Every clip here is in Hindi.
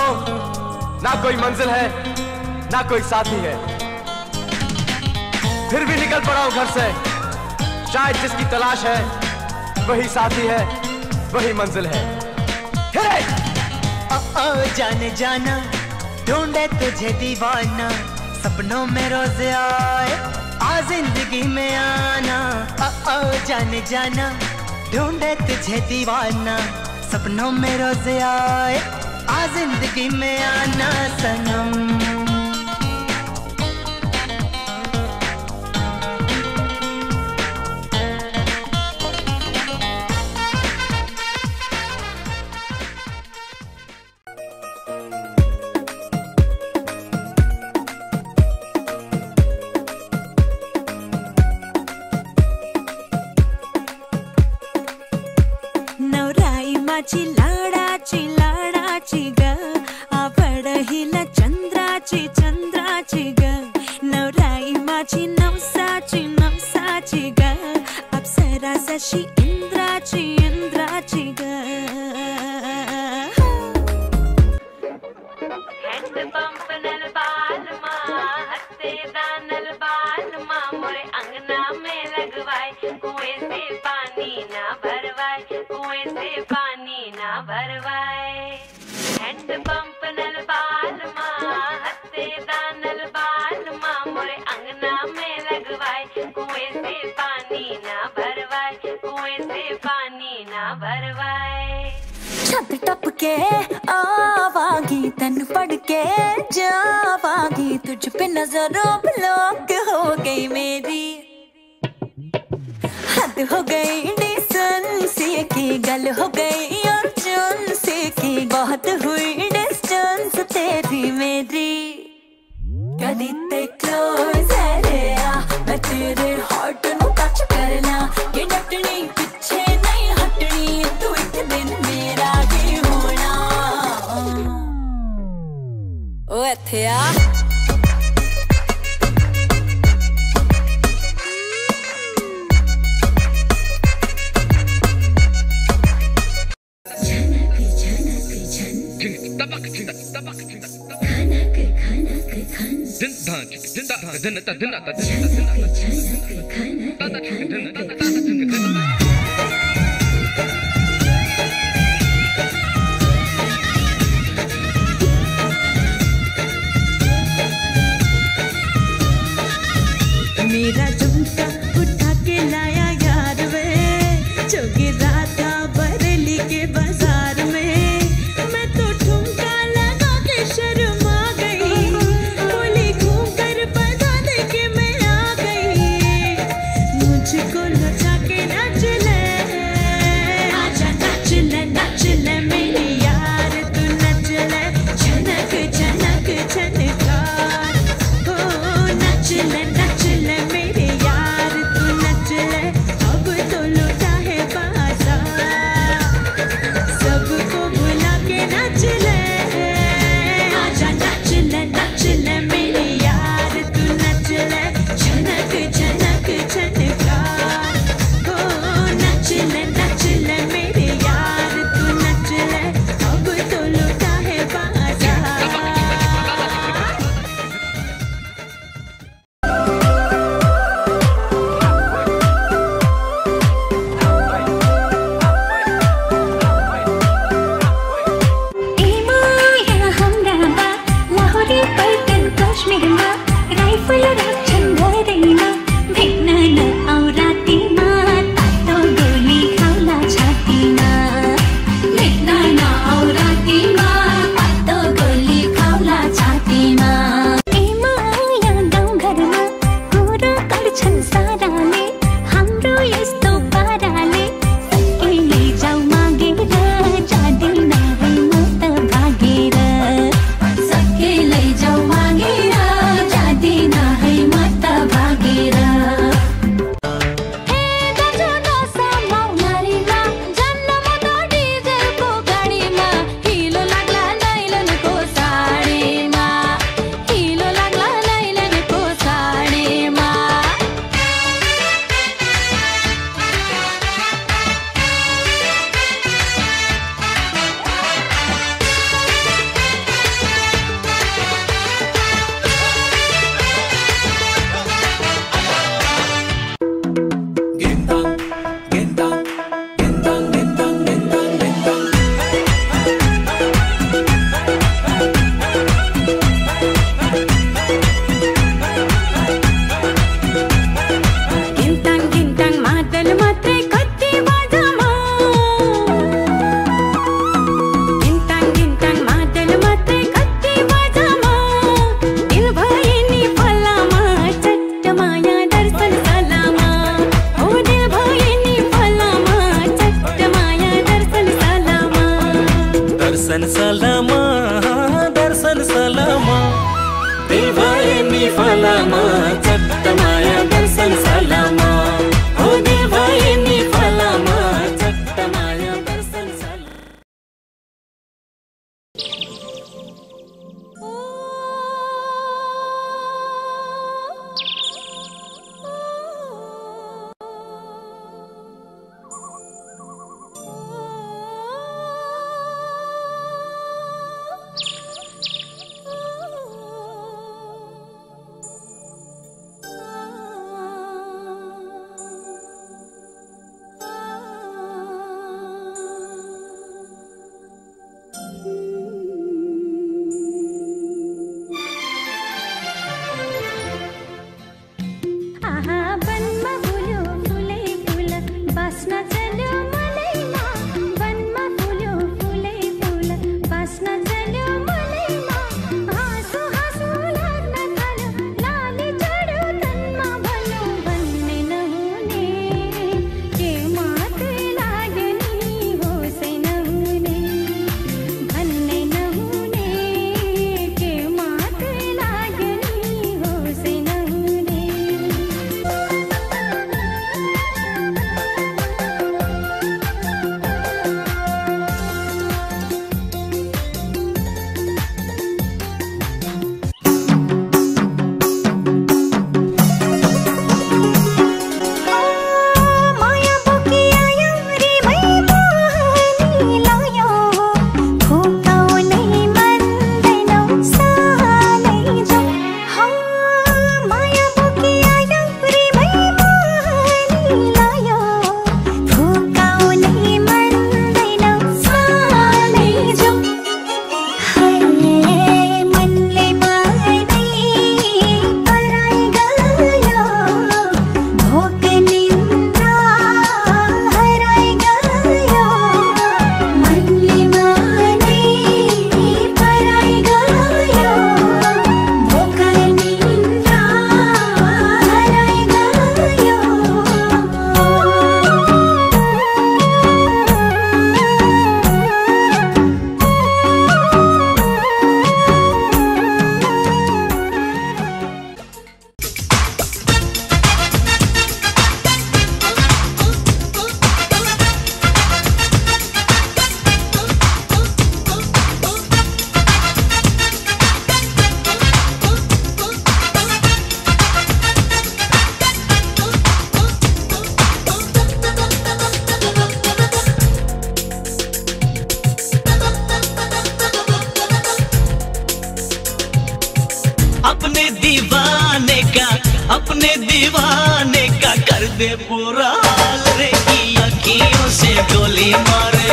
ना कोई मंजिल है ना कोई साथी है, फिर भी निकल पड़ा हूं घर से। शायद जिसकी तलाश है वही साथी है, वही मंजिल है। जाने जाना ढूंढे तुझे दीवाना, सपनों में रोज आए आ जिंदगी में आना। जाने जाना ढूंढे तुझे दीवाना, सपनों में रोज आए आ जिंदगी में आना सनम। नवराई माझी लाडाची ग, आवड हिला चंद्राची ग। नवराई माझी नवसाची ग, अप्सरा जशी इंद्राची ग। हैंडपंप नल बालमा, हत्ते दानल बालमा, मोरे अंगना में लगवाए, कुएं से पानी ना भरवाए, कुएं से पानी ना भरवाए। हैंडपंप नल बालमा, हत्ते दानल बालमा, मोरे अंगना में लगवाए, कुएं से पानी ना भरवाए, कुएं से पानी ना भरवाए। छत टप के आवागी, तन पड़ के जावागी, तुझ पे नजरों ब्लॉक हो गई मेरी। हद हो गई डिस्टेंस की, गल हो गई अर्जेंसी की, बहुत हुई डिस्टेंस तेरी मेरी। कदी ते क्लोज है रे आ, मैं तेरे हार्ट नू टच करना, कि डटनी पिछे नहीं हटनी, तू एक दिन मेरा ही होना। ओ इत्थे आ मेरा झुमका उठा के लाया यार वे, जो गिरा था बरेली के बाजार में। मैं तो ठुमका लगा के शर्मा गई, बोली घूम कर बता दे के मैं आ गई। दर्शन सलामा दर्शन सलामा देवायनी फलामा चट्टमाया दर्शन सलामा हो देवायनी फलामा चट्टमाया दर्शन सलामा। अपने दीवाने का कर दे पूरा हाल रे की अखियों से गोली मारे,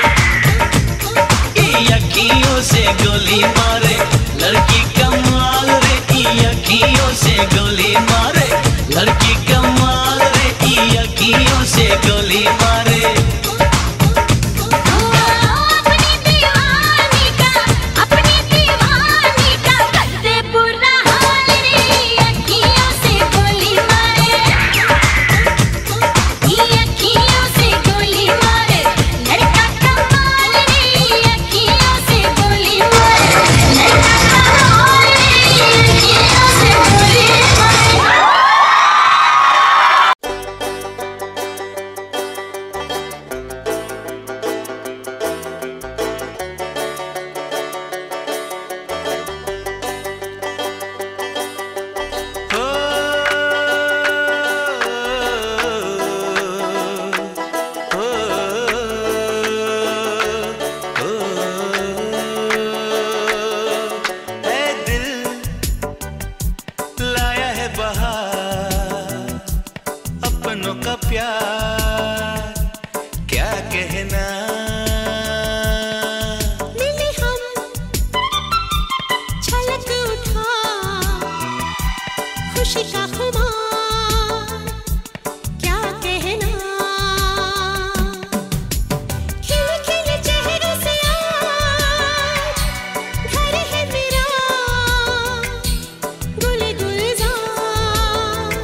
की अखियों से गोली मारे, लड़की कमाल रे की अखियों से गोली मारे, लड़की कमाल रे की अखियों से गोली मारे।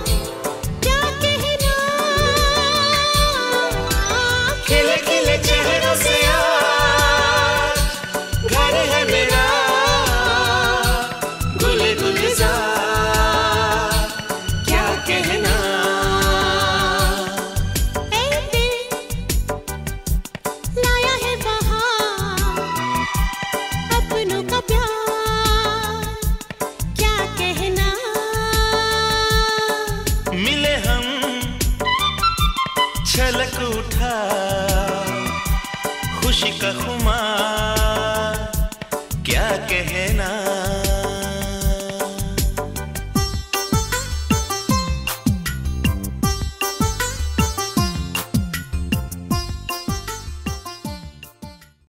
खिले खिले चेहरे इश्क खुमार क्या कहना।